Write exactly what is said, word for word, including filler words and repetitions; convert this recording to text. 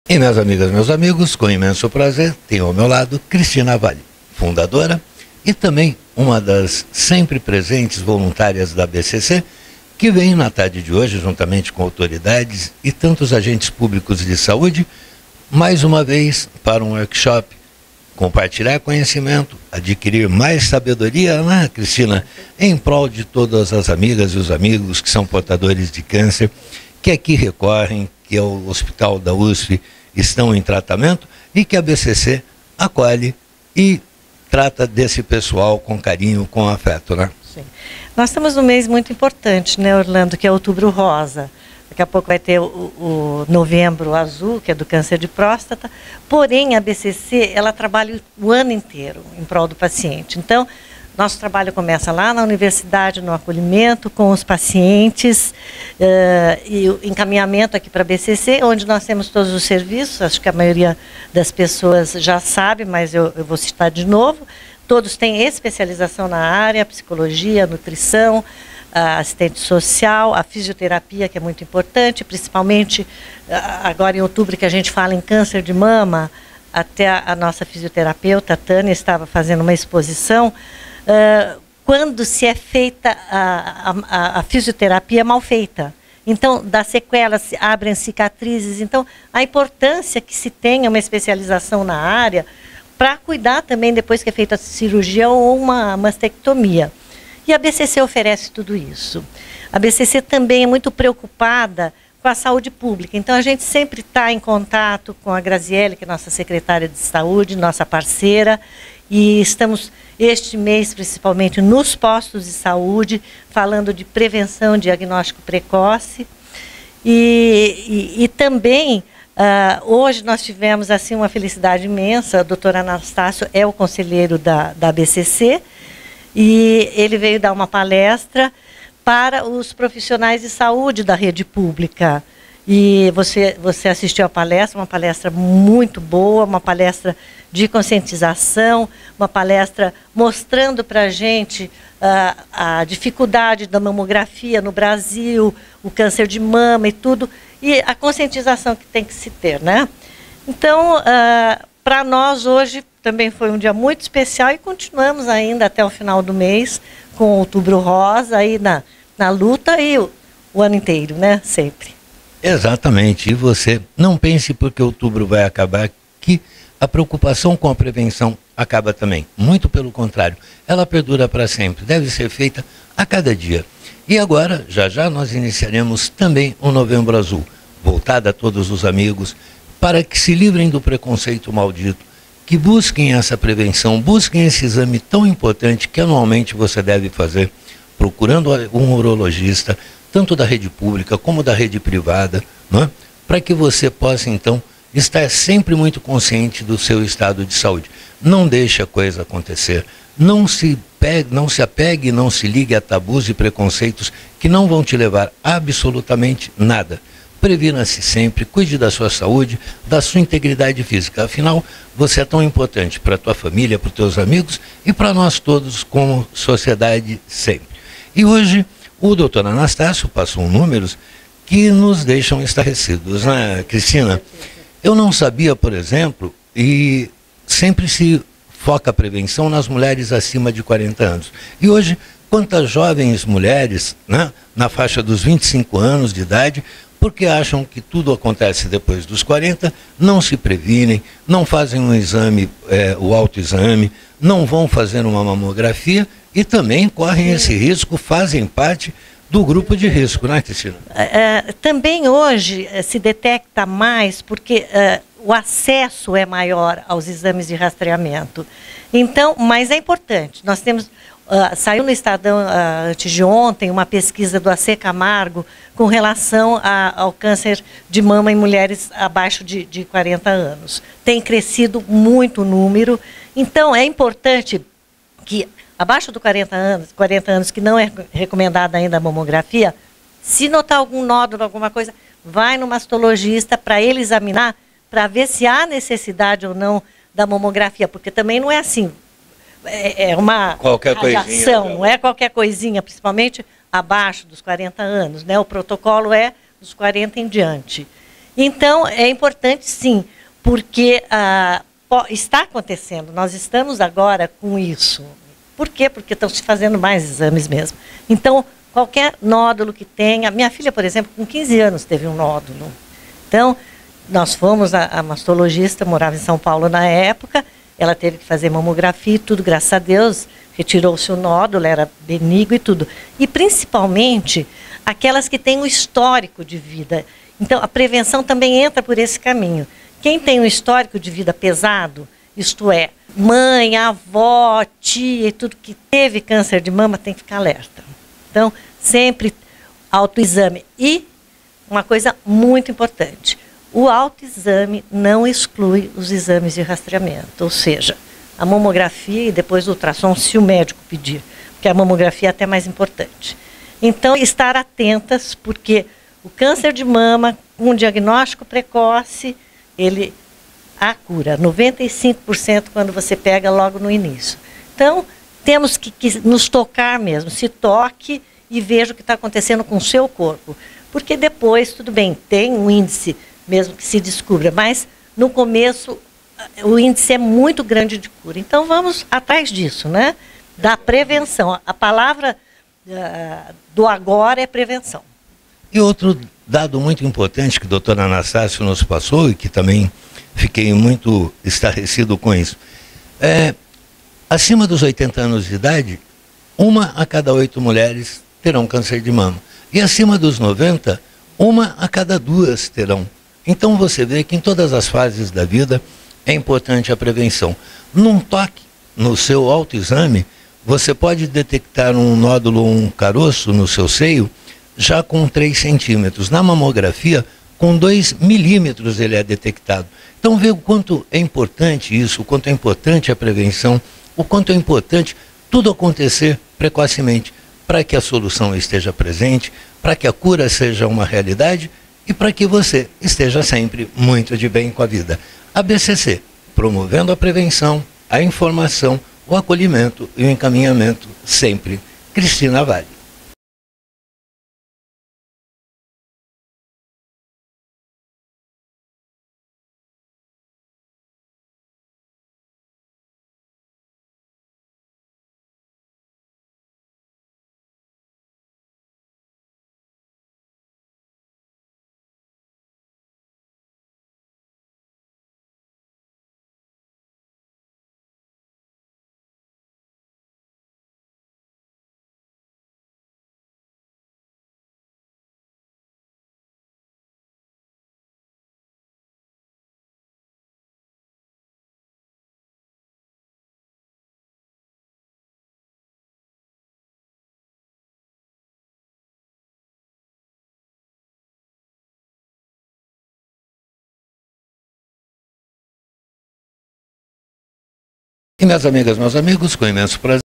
E minhas amigas, meus amigos, com imenso prazer, tenho ao meu lado Cristina Vale, fundadora e também uma das sempre presentes voluntárias da B C C, que vem na tarde de hoje, juntamente com autoridades e tantos agentes públicos de saúde, mais uma vez para um workshop, compartilhar conhecimento, adquirir mais sabedoria, né, Cristina, em prol de todas as amigas e os amigos que são portadores de câncer, que aqui recorrem, que é o Hospital da U S P estão em tratamento e que a B C C acolhe e trata desse pessoal com carinho, com afeto, né? Sim. Nós estamos num mês muito importante, né, Orlando, que é Outubro Rosa. Daqui a pouco vai ter o, o Novembro Azul, que é do câncer de próstata. Porém, a B C C, ela trabalha o ano inteiro em prol do paciente. Então, nosso trabalho começa lá na universidade, no acolhimento com os pacientes uh, e o encaminhamento aqui para a B C C, onde nós temos todos os serviços. Acho que a maioria das pessoas já sabe, mas eu, eu vou citar de novo. Todos têm especialização na área, psicologia, nutrição, a assistente social, a fisioterapia, que é muito importante, principalmente agora em outubro, que a gente fala em câncer de mama. Até a, a nossa fisioterapeuta, a Tânia, estava fazendo uma exposição uh, quando se é feita a, a, a fisioterapia mal feita. Então, dá sequelas, abrem cicatrizes. Então, a importância que se tenha uma especialização na área para cuidar também depois que é feita a cirurgia ou uma mastectomia. E a B C C oferece tudo isso. A B C C também é muito preocupada com a saúde pública. Então, a gente sempre está em contato com a Graziele, que é nossa secretária de saúde, nossa parceira, e estamos, este mês, principalmente, nos postos de saúde, falando de prevenção, diagnóstico precoce. E, e, e também, uh, hoje nós tivemos, assim, uma felicidade imensa. O doutor Anastácio é o conselheiro da, da B C C, e ele veio dar uma palestra para os profissionais de saúde da rede pública. E você, você assistiu à palestra, uma palestra muito boa, uma palestra de conscientização, uma palestra mostrando para a gente uh, a dificuldade da mamografia no Brasil, o câncer de mama e tudo, e a conscientização que tem que se ter, né? Então, uh, para nós hoje também foi um dia muito especial e continuamos ainda até o final do mês com o Outubro Rosa aí na, na luta e o, o ano inteiro, né? Sempre. Exatamente. E você não pense porque outubro vai acabar que a preocupação com a prevenção acaba também. Muito pelo contrário, ela perdura para sempre. Deve ser feita a cada dia. E agora, já já, nós iniciaremos também o Novembro Azul, voltado a todos os amigos, para que se livrem do preconceito maldito, que busquem essa prevenção, busquem esse exame tão importante que anualmente você deve fazer, procurando um urologista, tanto da rede pública como da rede privada, né? Para que você possa, então, estar sempre muito consciente do seu estado de saúde. Não deixe a coisa acontecer. Não se pegue, não se apegue, não se ligue a tabus e preconceitos que não vão te levar a absolutamente nada. Previna-se sempre, cuide da sua saúde, da sua integridade física. Afinal, você é tão importante para a tua família, para os teus amigos e para nós todos como sociedade sempre. E hoje, o doutor Anastácio passou números que nos deixam estarrecidos, né, Cristina? Eu não sabia, por exemplo, e sempre se foca a prevenção nas mulheres acima de quarenta anos. E hoje, quantas jovens mulheres, né, na faixa dos vinte e cinco anos de idade, porque acham que tudo acontece depois dos quarenta, não se previnem, não fazem um exame, é, o autoexame, não vão fazer uma mamografia e também correm esse risco, fazem parte do grupo de risco, né, Cristina? É, também hoje se detecta mais porque é, o acesso é maior aos exames de rastreamento. Então, mas é importante, nós temos... Uh, saiu no Estadão uh, antes de ontem uma pesquisa do A C Camargo com relação a, ao câncer de mama em mulheres abaixo de, de quarenta anos. Tem crescido muito o número, então é importante que abaixo de quarenta anos, quarenta anos que não é recomendada ainda a mamografia, se notar algum nódulo, alguma coisa, vai no mastologista para ele examinar, para ver se há necessidade ou não da mamografia, porque também não é assim... É uma qualquer radiação, coisinha, não é qualquer coisinha, principalmente abaixo dos quarenta anos, né? O protocolo é dos quarenta em diante. Então, é importante sim, porque ah, está acontecendo, nós estamos agora com isso. Por quê? Porque estão se fazendo mais exames mesmo. Então, qualquer nódulo que tenha... Minha filha, por exemplo, com quinze anos teve um nódulo. Então, nós fomos, a, a mastologista morava em São Paulo na época, ela teve que fazer mamografia e tudo, graças a Deus, retirou-se o nódulo, era benigno e tudo. E principalmente aquelas que têm um histórico de vida. Então, a prevenção também entra por esse caminho. Quem tem um histórico de vida pesado, isto é, mãe, avó, tia e tudo que teve câncer de mama, tem que ficar alerta. Então, sempre autoexame. E uma coisa muito importante, o autoexame não exclui os exames de rastreamento, ou seja, a mamografia e depois o ultrassom, se o médico pedir, porque a mamografia é até mais importante. Então, estar atentas, porque o câncer de mama, com um diagnóstico precoce, ele há cura, noventa e cinco por cento quando você pega logo no início. Então, temos que, que nos tocar mesmo, se toque e veja o que está acontecendo com o seu corpo. Porque depois, tudo bem, tem um índice mesmo que se descubra, mas no começo o índice é muito grande de cura. Então, vamos atrás disso, né? Da prevenção. A palavra uh, do agora é prevenção. E outro dado muito importante que a doutora Anastácio nos passou e que também fiquei muito estarrecido com isso. É, acima dos oitenta anos de idade, uma a cada oito mulheres terão câncer de mama. E acima dos noventa, uma a cada duas terão. Então você vê que em todas as fases da vida é importante a prevenção. Num toque, no seu autoexame, você pode detectar um nódulo ou um caroço no seu seio já com três centímetros. Na mamografia, com dois milímetros ele é detectado. Então vê o quanto é importante isso, o quanto é importante a prevenção, o quanto é importante tudo acontecer precocemente, para que a solução esteja presente, para que a cura seja uma realidade e para que você esteja sempre muito de bem com a vida. A B C C, promovendo a prevenção, a informação, o acolhimento e o encaminhamento sempre. Cristina Vale. E minhas amigas, meus amigos, com imenso prazer.